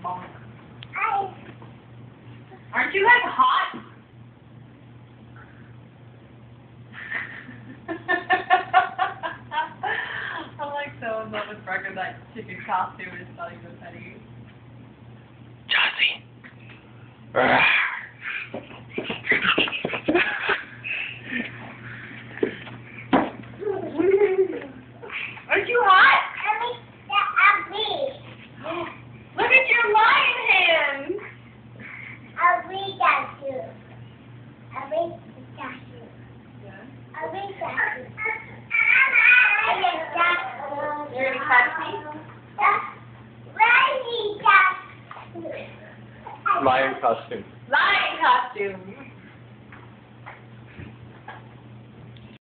Aren't you guys hot? I'm like so in love with Brecker. That chicken costume is not even funny. Jossie. Aren't you hot? Look at your lion hand. You're gonna catch me? Lion costume. Lion costume.